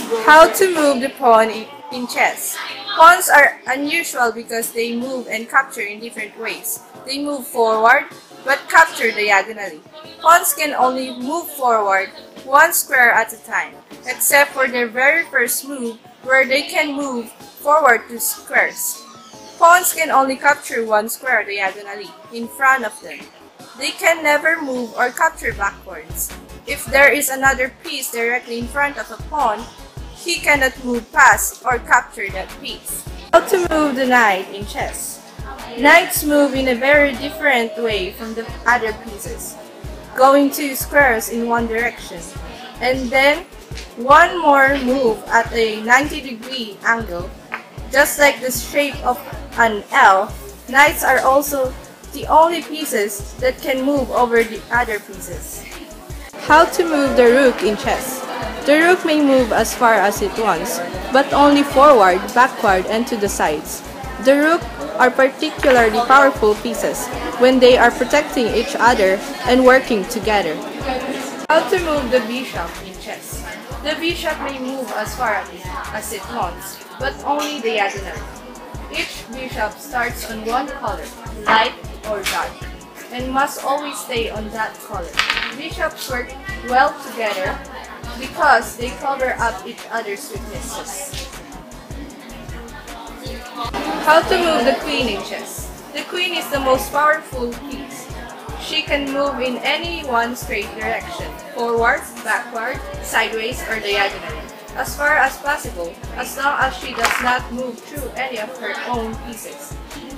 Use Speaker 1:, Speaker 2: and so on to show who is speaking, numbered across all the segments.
Speaker 1: How to move the pawn in chess. Pawns are unusual because they move and capture in different ways. They move forward but capture diagonally. Pawns can only move forward one square at a time, except for their very first move where they can move forward two squares. Pawns can only capture one square diagonally in front of them. They can never move or capture backwards. If there is another piece directly in front of a pawn, he cannot move past or capture that piece. How to move the knight in chess. Knights move in a very different way from the other pieces, going two squares in one direction, and then one more move at a 90-degree angle. Just like the shape of an L, knights are also the only pieces that can move over the other pieces. How to move the rook in chess. The rook may move as far as it wants, but only forward, backward, and to the sides. The rook are particularly powerful pieces when they are protecting each other and working together. How to move the bishop in chess. The bishop may move as far as it wants, but only diagonally. Each bishop starts on one color, light or dark, and must always stay on that color. Bishops work well together because they cover up each other's weaknesses. How to move the queen in chess. The queen is the most powerful piece. She can move in any one straight direction, forward, backward, sideways, or diagonally, as far as possible, as long as she does not move through any of her own pieces.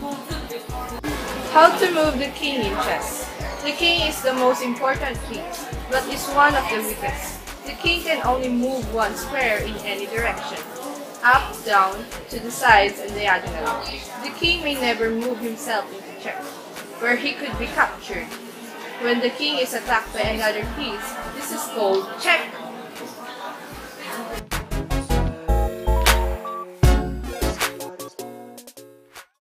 Speaker 1: How to move the king in chess. The king is the most important piece, but is one of the weakest. The king can only move one square in any direction, up, down, to the sides, and diagonally. The king may never move himself into check, where he could be captured. When the king is attacked by another piece, this is called check.